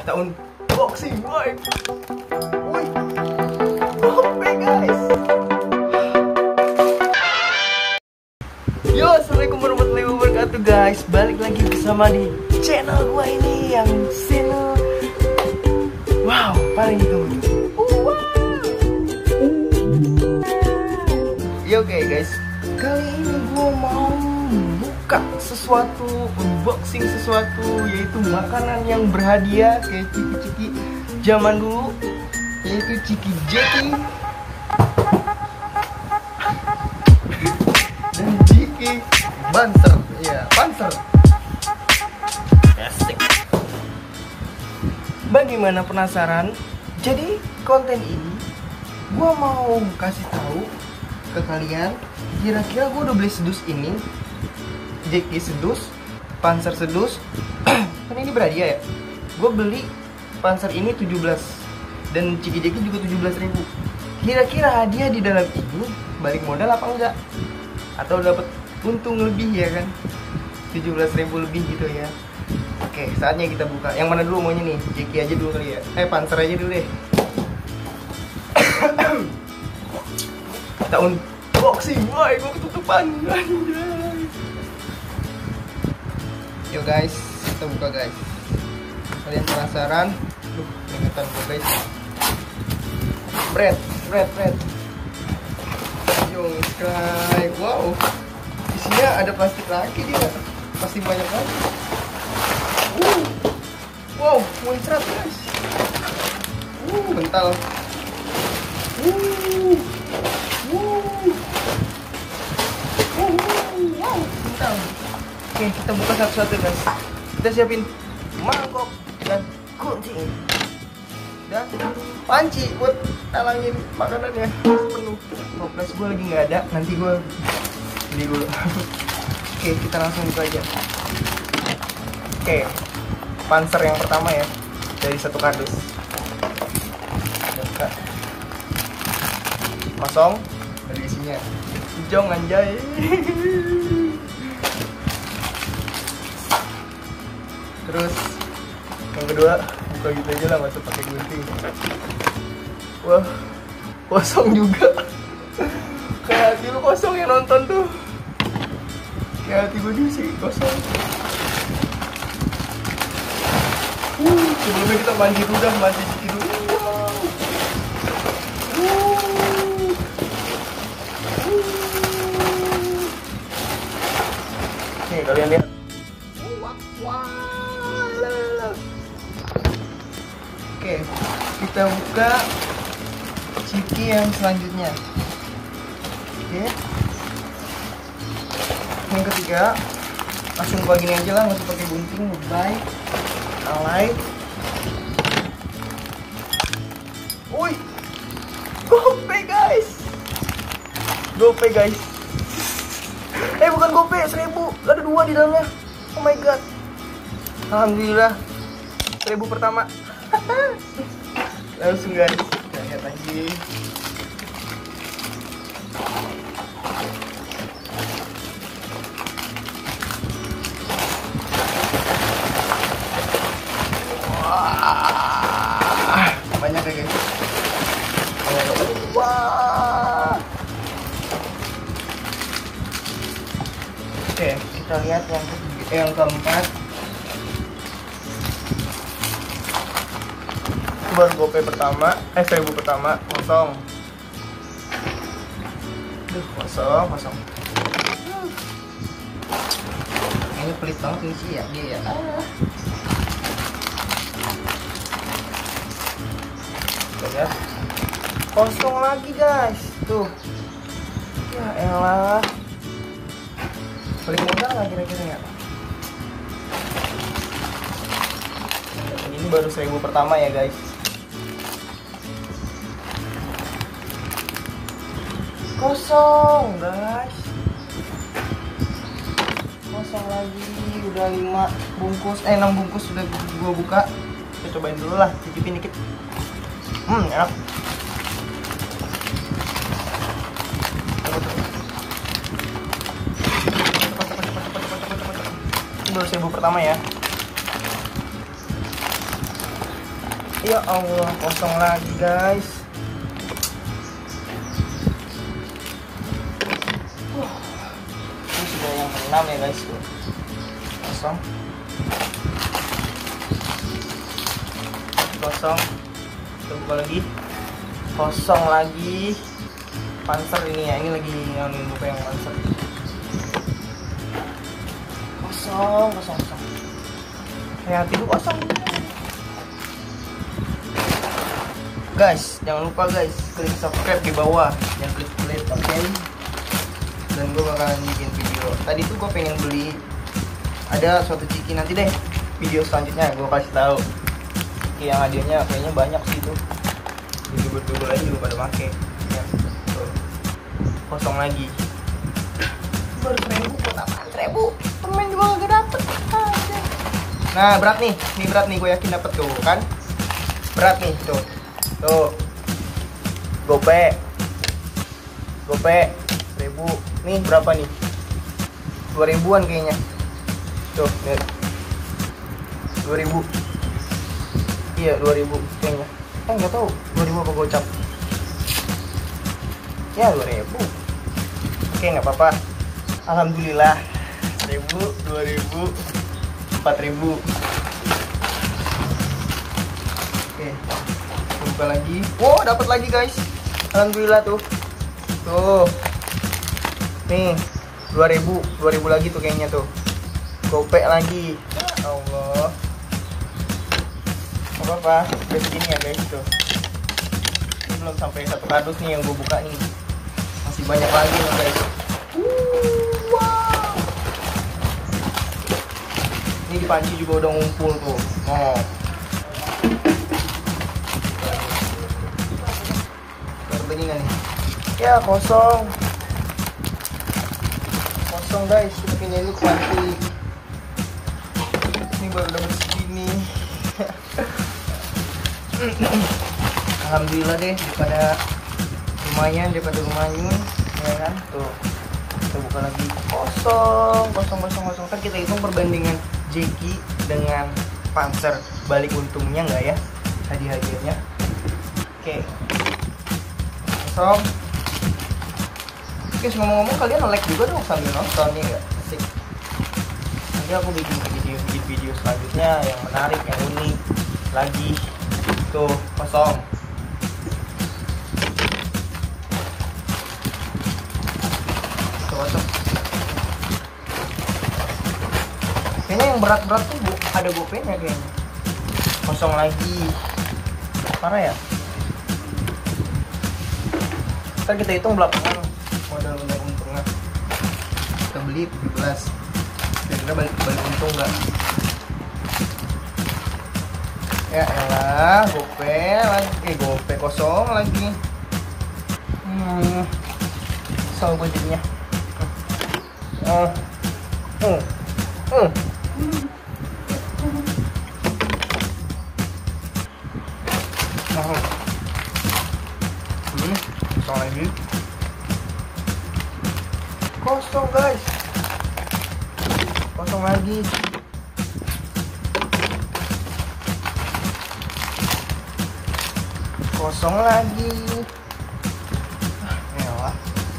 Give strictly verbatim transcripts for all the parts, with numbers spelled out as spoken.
Kita unboxing, boy. Woi, oke guys. Yo, assalamualaikum warahmatullahi wabarakatuh guys. Balik lagi bersama di channel gua ini yang channel. Wow, paling itu. Wow. Yo, oke okay, guys. Kali ini gua mau buka sesuatu, unboxing sesuatu, yaitu makanan yang berhadiah kayak ciki-ciki zaman dulu, yaitu Ciki Jeki dan Ciki Banser, ya Banser. Asik. Bagaimana, penasaran? Jadi konten ini gua mau kasih tahu ke kalian, kira-kira gua udah beli sedus ini, Jeki sedus, Panzer sedus. Kan ini berhadiah ya. Gue beli Panzer ini tujuh belas dan Ciki Jeki juga tujuh belas ribu. Kira-kira hadiah di dalam ini balik modal apa enggak? Atau dapat untung lebih ya kan? tujuh belas ribu lebih gitu ya. Oke, saatnya kita buka. Yang mana dulu maunya nih? Jeki aja dulu kali ya. Eh, Panzer aja dulu deh. Kita unboxing, boy. Gue ketutupan. Yo guys, kita buka guys. Kalian penasaran? Duh, ingetan gue guys. Bread, bread, bread. Yo guys, wow. Isinya ada plastik lagi dia. Pasti banyak banget. Uh, wow, muncrat guys. Uh, bental. Uh, uh, uh, wow, bental. Oke, kita buka satu-satu guys. Kita siapin mangkok dan kunci dan panci buat talangin makanannya penuh. Toples gue lagi nggak ada, nanti gue beli dulu. Oke, kita langsung buka aja. Oke, Panzer yang pertama ya, dari satu kardus. Buka. Kosong, dari isinya jong anjay. Terus yang kedua buka gitu aja lah, nggak usah pakai gunting. Wah, kosong juga. Kayak hati lu kosong yang nonton tuh. Kayak hati gue sih kosong. Uh, sebelumnya kita mandi dulu dah, mandi Ciki dulu. Wow. Uh. Uh. Nih kalian lihat. Wah, wah. Oke, kita buka Ciki yang selanjutnya. Oke, yang ketiga langsung buka gini aja lah, nggak usah pakai gunting. Bye, alay. Woi, gope guys, gope guys. Eh bukan gope, seribu, ada dua di dalamnya. Oh my god, alhamdulillah, seribu pertama. Langsung guys, kita lihat lagi. Wah, banyak ya guys. Wah. Oke, kita lihat yang ketiga, eh, yang keempat. Baru gope pertama, eh seribu pertama, kosong. Duh, kosong, kosong. Ini pelit banget nih sih ya, dia ya. Lihat, kosong lagi guys, tuh. Ya elah. Balik modal nggak kira-kira ya? Ini baru seribu pertama ya guys. Kosong guys, kosong lagi. Udah lima bungkus, eh enam bungkus sudah gua buka. Kita cobain dulu lah, cicipin dikit. Hmm, enak. Ini baru seribu pertama ya. Ya Allah, kosong lagi guys. uh, Ini sudah yang keenam ya guys tuh. Kosong. Kosong. Kita buka lagi. Kosong lagi. Panser ini ya, ini lagi yang buka yang panser. Kosong, kosong, kosong. Hati lu kosong. Guys, jangan lupa guys, klik subscribe di bawah, dan klik klik oke. Okay? Dan gue bakalan bikin video. Tadi tuh gue pengen beli ada suatu ciki, nanti deh video selanjutnya gue kasih tahu. Oke, yang hadiahnya kayaknya banyak sih tuh. Youtuber-youtuber lain juga pada make. Ya, tuh. Kosong lagi. Baru seribu buat apaan seribu? Permen juga gak dapet. Nah berat nih, nih berat nih, gue yakin dapet tuh kan. Berat nih tuh. Tuh, gope, gope, seribu. Nih berapa nih? Dua ribuan kayaknya. Tuh, lihat. Dua ribu. Iya, dua ribu kayaknya. Eh nggak tahu, dua ribu apa gocap? Ya dua ribu. Oke nggak apa-apa. Alhamdulillah. Seribu, dua ribu, empat ribu. Oke. Buka lagi. Wow, dapat lagi guys. Alhamdulillah tuh. Tuh. Nih, dua ribu, dua ribu lagi tuh kayaknya tuh. Gope lagi. Ya Allah. Apa apa? Udah segini ya guys tuh. Ini belum sampai satu kardus nih yang gue buka nih. Masih banyak lagi nih guys. Wow. Ini di panci juga udah ngumpul tuh. Oh. Begini nih. Ya kosong. Kosong guys, kita pindahin dulu ke panci. Ini baru dapat segini. Alhamdulillah deh, daripada lumayan, daripada lumayan, ya kan? Tuh, kita buka lagi. Kosong, kosong, kosong, kosong. Kan kita hitung perbandingan Jeki dengan Panser. Balik untungnya nggak ya? Hadiah-hadiahnya. Oke. Kosong. Oke, ngomong-ngomong kalian like juga dong sambil nonton ya nggak? Asik. Nanti aku bikin video-video selanjutnya yang menarik, yang unik lagi. Tuh, kosong. Tuh, kosong. Kayaknya yang berat-berat tuh bu, ada gopenya kayaknya. Kosong lagi. Parah ya? Ntar kita hitung belakangan modal modal untungnya. Kita beli tujuh belas. Kira-kira balik balik untung nggak? Ya elah, gope lagi, eh gope kosong lagi. Hmm, kesel gue jadinya. Oh, hmm, hmm. Oh. Hmm, kosong lagi. Kosong guys. Kosong lagi. Kosong lagi. Elah.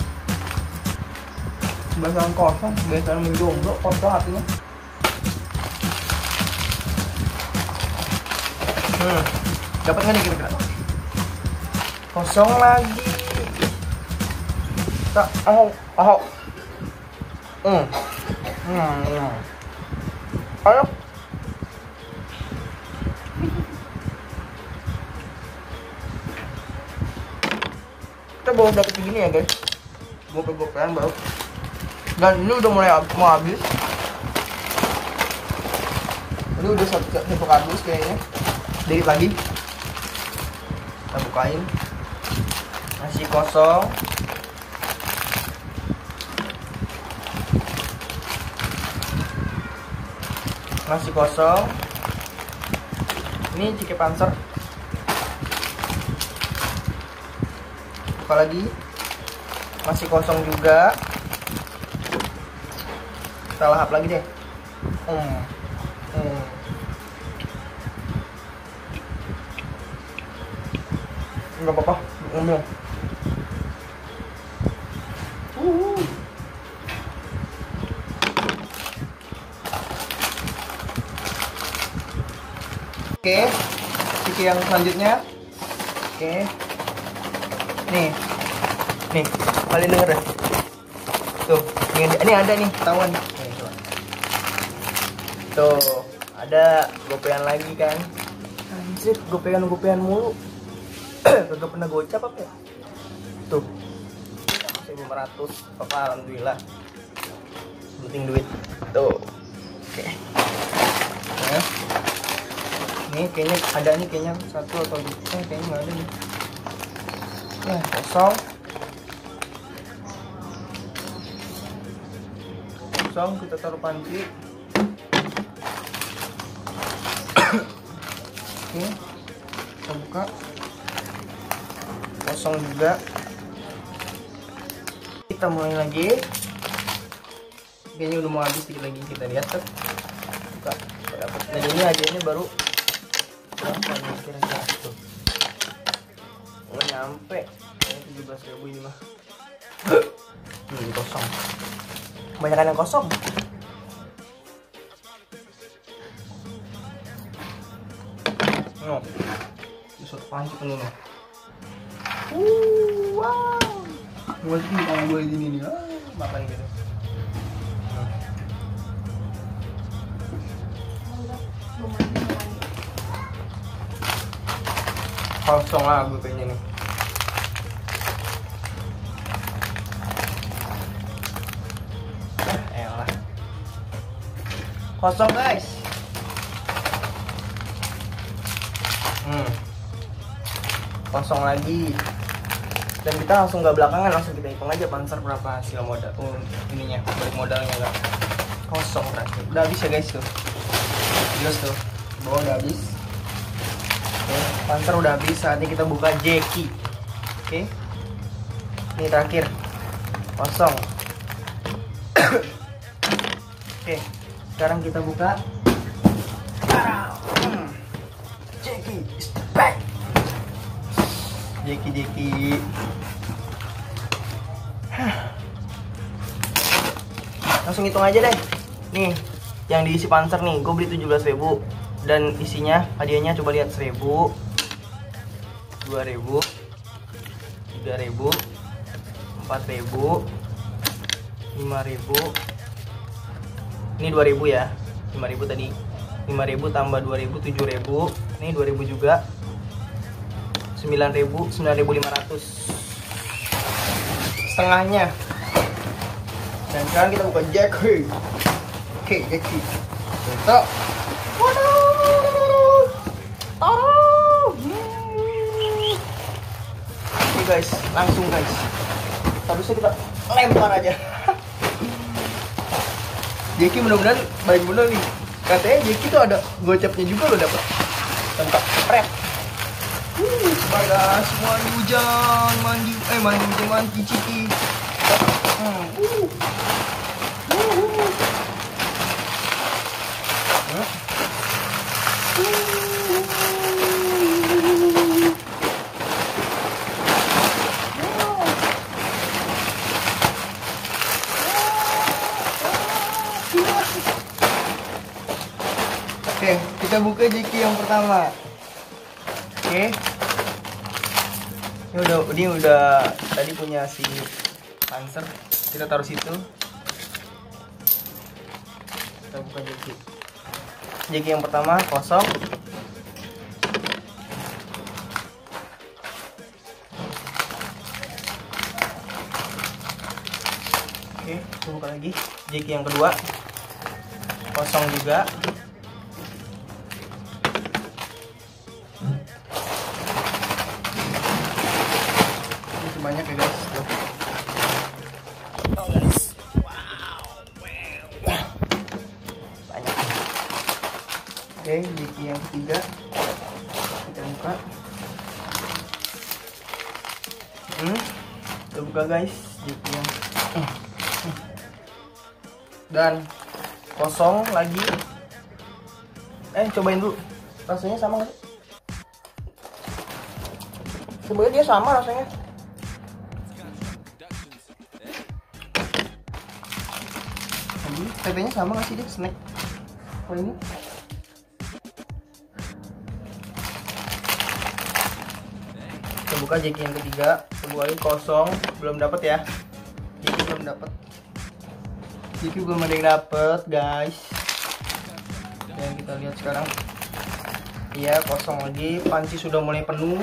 Biasaan kosong, biasaan menjomblo, kosong hatinya. Hmm, dapat nggak nih kira-kira? Kosong lagi. Tak, oh, oh. Hmm, hmm, hmm. Ayo. Kita baru dapet begini ya guys. Gope-gopean baru. Dan ini udah mulai mau habis. Ini udah satu, satu kardus kayaknya. Dari pagi. Kita bukain. Masih kosong. Masih kosong. Ini Ciki Panser. Buka lagi. Masih kosong juga. Kita lahap lagi deh. Hmm. Hmm. Nggak apa-apa, ngomong. Uh. Oke, Jeki yang selanjutnya. Oke, nih, nih, kalian denger ya? Tuh, ini, ini ada nih, ketahuan. Nih, coba. Tuh, ada gopean lagi kan? Anjir, gopean-gopean mulu. Gak pernah gocap apa ya? Tuh, seribu lima ratus, apa alhamdulillah. Penting duit. Tuh, oke. Nah. Nih kayaknya ada nih, kayaknya satu atau dua, eh, kayaknya nggak ada nih. Ya kosong, kosong kita taruh panci. Oke, kita buka, kosong juga. Kita mulai lagi. Kayaknya udah mau habis, dikit lagi kita lihat tuh. Buka, dapat. Nah ini hadiahnya baru. Berapa nih kira-kira tuh? Nggak nyampe, kayaknya tujuh belas ribu ini mah. Ini kosong, kebanyakan yang kosong. No, besok panci penuh nih. Uh, wow, buat ini kalau gue gini nih, ah, makan gitu. Kosong lah gue kayaknya nih. Eh, elah. Kosong guys. Hmm. Kosong lagi. Dan kita langsung gak belakangan, langsung kita hitung aja Panzer berapa hasil modal. Oh, ininya, balik modalnya gak. Kosong terakhir. Udah habis ya guys tuh. Jelas tuh. Bawah udah habis. Oke, Panzer udah habis, saatnya kita buka Jeki. Oke, ini terakhir, kosong. Oke, sekarang kita buka Jeki is back. Jeki Jeki. Langsung hitung aja deh. Nih, yang diisi Panzer nih, gue beli tujuh belas ribu. Dan isinya hadiahnya coba lihat, seribu, dua ribu, tiga ribu, empat ribu, lima ribu. Ini dua ribu ya, lima ribu tadi, lima ribu tambah dua ribu, tujuh ribu. Ini dua ribu juga, sembilan ribu, sembilan ribu lima ratus, setengahnya. Dan sekarang kita buka Jeki. Oke, Jeki kita. Oke guys, langsung guys. Harusnya kita lempar aja. Jeki mudah-mudahan baik bener nih. Katanya Jeki tuh ada gocapnya juga lo dapet. Lengkap rep. Uh, sebagai semua hujan mandi, eh mandi hujan mandi ciki. Hmm. Uh. Uh, uh. Huh? Oke, kita buka Jeki yang pertama. Oke, ini udah, ini udah tadi punya si Panzer. Kita taruh situ. Kita buka Jeki. Jeki yang pertama kosong. Oke, kita buka lagi. Jeki yang kedua kosong juga. Ini banyak ya guys. Tuh. Oh guys, wow, wow. Banyak. Oke, Jeki yang ketiga kita buka. Hmm, kita buka guys, Jeki yang dan kosong lagi. Eh, cobain dulu rasanya sama nggak? Sebenarnya dia sama rasanya. Ini tempenya sama nggak sih dia snack? Oh ini. Kita buka Jeki yang ketiga. Kita buka lagi kosong, belum dapat ya. Jeki belum dapat. Jeki belum ada yang dapat, guys. Dan kita lihat sekarang. Iya, kosong lagi. Panci sudah mulai penuh.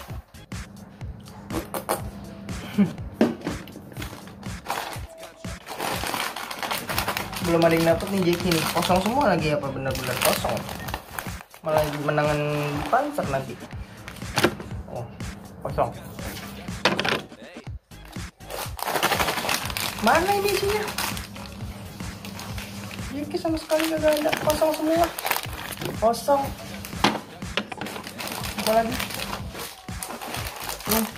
Belum ada yang dapat nih Jeki nih. Kosong semua lagi apa benar-benar kosong. Malah menangan Panzer nanti. Oh, kosong. Mana ini isinya? Jeki sama sekali gak ada. Kosong semua. Kosong. Apa lagi? Hmm.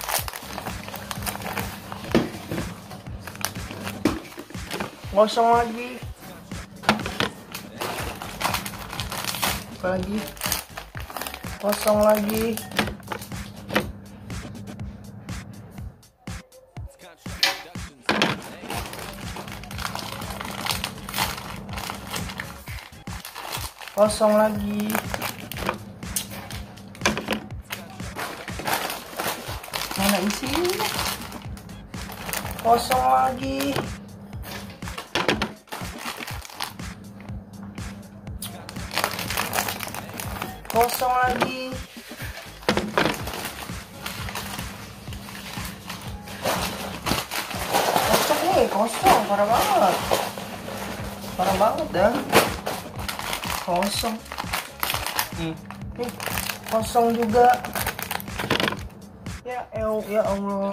Kosong lagi. Apa lagi? Kosong lagi. Kosong lagi. Mana isinya? Kosong lagi. Kosong lagi. Kosong nih, kosong, parah banget. Parah banget dah. Kosong. Hmm. Nih, kosong juga. Ya, el, ya Allah.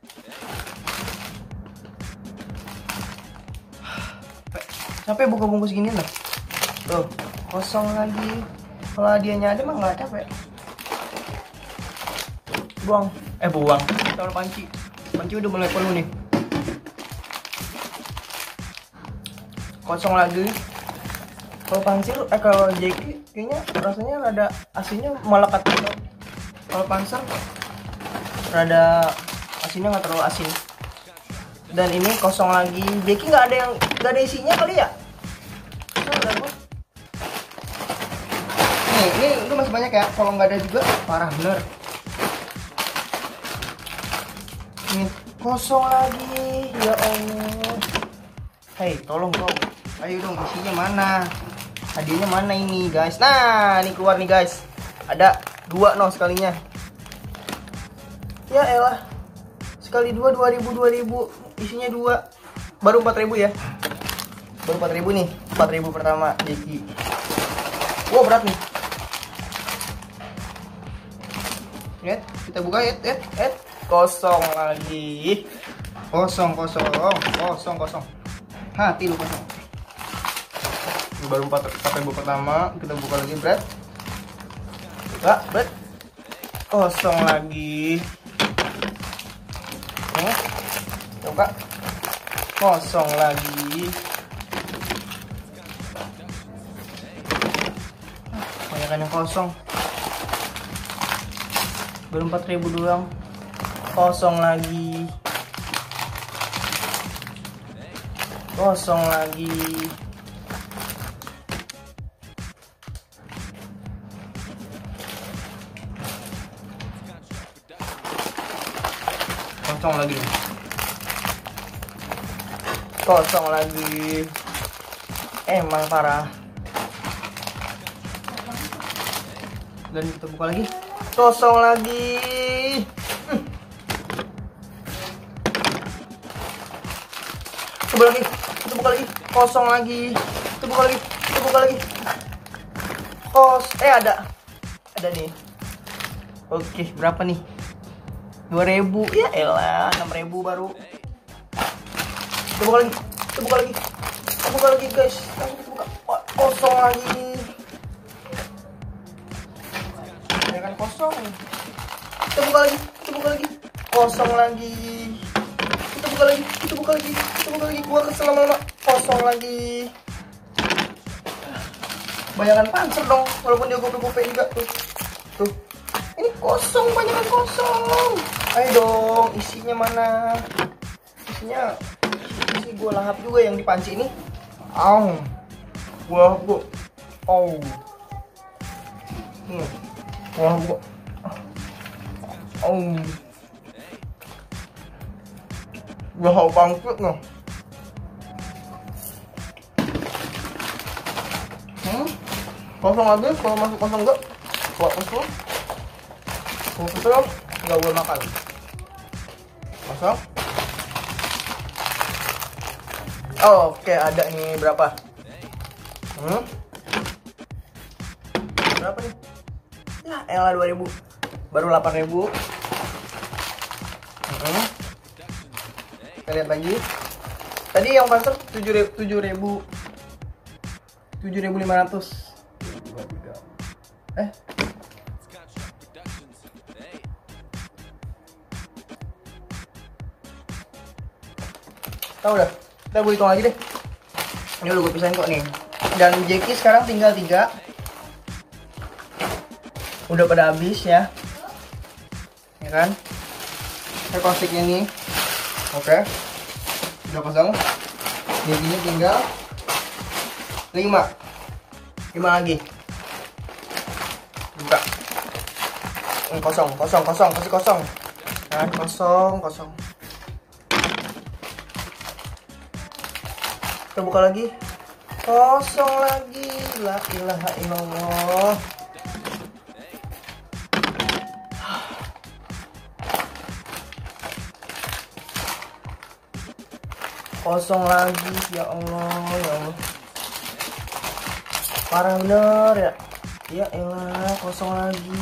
Capek buka bungkus gini lah. Tuh, kosong lagi. Kalau hadiahnya ada mah nggak capek. Buang, eh buang. Taruh panci. Panci udah mulai penuh nih. Kosong lagi. Kalau Panzer, eh kalau Jeki kayaknya rasanya rada asinnya melekat gitu. Kalau Panzer rada asinnya nggak terlalu asin. Dan ini kosong lagi. Jeki nggak ada yang nggak ada isinya kali ya? Nih, ini itu masih banyak ya. Kalau nggak ada juga parah bener. Ini kosong lagi. Ya Allah. Hei, tolong dong. Ayo dong, isinya mana? Hadiahnya mana ini, guys? Nah, ini keluar nih, guys. Ada dua no sekalinya. Ya elah. Sekali dua dua ribu dua ribu. Isinya dua. Baru empat ribu ya. Baru empat ribu nih. empat ribu pertama Jeki. Wow, berat nih. Lihat, kita buka ya, et, et. Kosong lagi. Kosong, kosong, kosong, kosong. Hati lu kosong. Ini baru empat ribu pertama, kita buka lagi, Brad. Buka, Brad. Kosong lagi. Nih, buka. Kosong lagi. Banyak yang kosong. Baru empat ribu doang. Kosong lagi. Kosong lagi. Kosong lagi. Kosong lagi. Emang parah. Dan kita buka lagi. Kosong lagi. Hmm. Coba lagi. Kita buka lagi. Kosong lagi. Kita buka lagi. Kita buka lagi. Kos. Eh ada. Ada nih. Oke, berapa nih? dua ribu. Ya elah, enam ribu baru. Kita buka lagi. Kita buka lagi. Kita buka lagi, guys. Langsung kita buka. Oh, kosong lagi. Ya kan kosong. Kita buka lagi. Kita buka lagi. Kosong lagi. Kita buka lagi. Kita buka lagi. Kita buka lagi. Gua kesel lama-lama. Kosong lagi. Bayangan Panzer dong. Walaupun dia gope-gope juga tuh. Tuh. Ini kosong, banyak kan kosong. Ayo dong, isinya mana? Isinya, isi gue lahap juga yang di panci ini. Aw, wah bu, oh, hmm. Wah bu, oh, wah bangkit nih. Hmm, kosong lagi, kalau masuk kosong enggak, buat kosong, kalau kosong nggak boleh makan. Kosong. Oh, oke, ada nih berapa? Hmm? Berapa nih? Ya, elah dua ribu. Baru delapan ribu. Hmm. Kita lihat lagi. Tadi yang pasar tujuh ribu. tujuh ribu lima ratus. Eh. Tahu dah. Kita gue hitung lagi deh. Ini udah gue pisahin kok nih. Dan Jeki sekarang tinggal tiga. Udah pada habis ya. Ya kan? Saya plastiknya nih. Oke. Udah kosong. Jekinya tinggal lima. lima lagi. Buka. Hmm, kosong, kosong, kosong, kasih kosong. Kan kosong, kosong. Kita buka lagi, kosong lagi. La ilaha illallah. Kosong lagi, ya Allah, ya Allah. Parah bener ya. Ya elah, kosong lagi.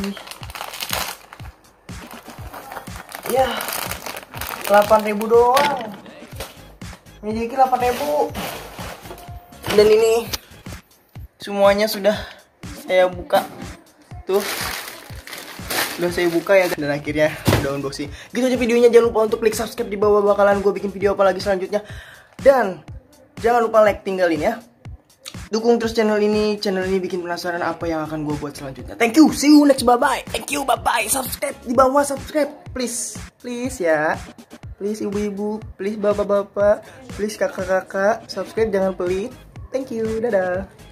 Ya, delapan ribu doang. Ini dikit delapan ribu. Dan ini semuanya sudah saya buka. Tuh. Udah saya buka ya. Dan akhirnya udah unboxing. Gitu aja videonya. Jangan lupa untuk klik subscribe di bawah, bakalan gue bikin video apa lagi selanjutnya. Dan jangan lupa like, tinggalin ya. Dukung terus channel ini. Channel ini bikin penasaran apa yang akan gue buat selanjutnya. Thank you. See you next. Bye-bye. Thank you. Bye-bye. Subscribe di bawah. Subscribe. Please. Please ya. Please ibu-ibu. Please bapak-bapak. Please kakak-kakak. Subscribe jangan pelit. Thank you. Dadah.